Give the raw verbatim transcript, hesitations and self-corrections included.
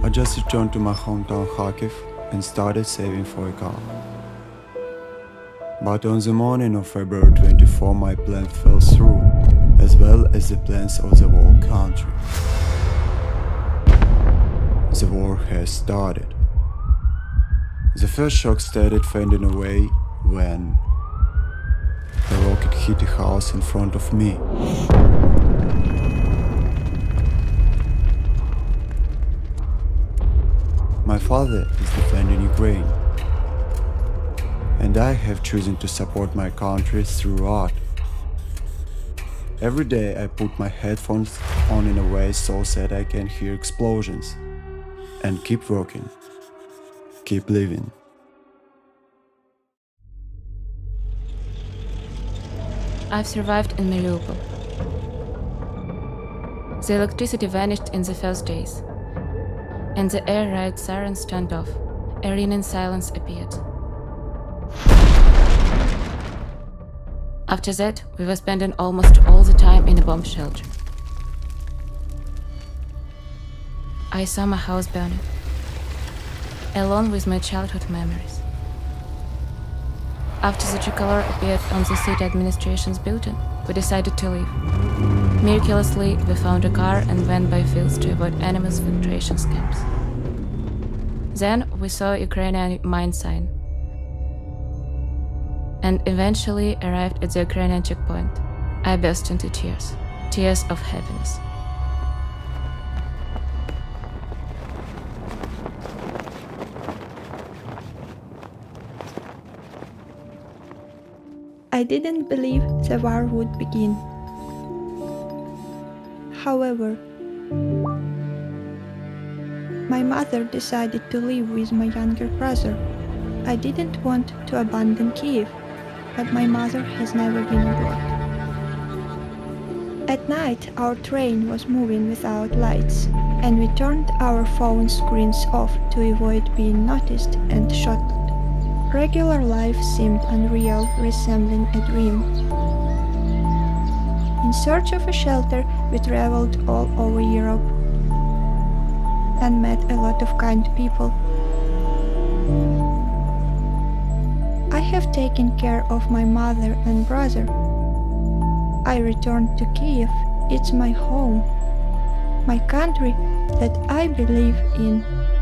I just returned to my hometown Kharkiv and started saving for a car. But on the morning of February twenty-fourth, my plan fell through, as well as the plans of the whole country. The war has started. The first shock started fading away when the rocket hit a house in front of me. My father is defending Ukraine, and I have chosen to support my country through art. Every day I put my headphones on in a way so that I can hear explosions and keep working, keep living. I've survived in Mariupol. The electricity vanished in the first days, and the air raid sirens turned off. A ringing silence appeared. After that, we were spending almost all the time in a bomb shelter. I saw my house burning, along with my childhood memories. After the tricolor appeared on the city administration's building, we decided to leave. Miraculously, we found a car and went by fields to avoid enemy filtration camps. Then we saw a Ukrainian mine sign and eventually arrived at the Ukrainian checkpoint. I burst into tears, tears of happiness. I didn't believe the war would begin. However, my mother decided to live with my younger brother. I didn't want to abandon Kiev, but my mother has never been abroad. At night, our train was moving without lights, and we turned our phone screens off to avoid being noticed and shot. Regular life seemed unreal, resembling a dream. In search of a shelter, we traveled all over Europe and met a lot of kind people. I have taken care of my mother and brother. I returned to Kiev. It's my home, my country that I believe in.